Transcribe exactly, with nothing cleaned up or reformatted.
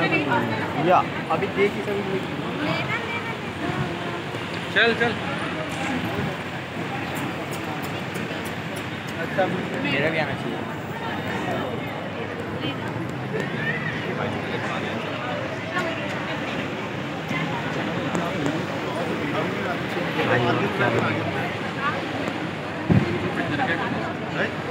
या अभी देखी सभी चल चल। अच्छा मेरा भी आना चाहिए। हाँ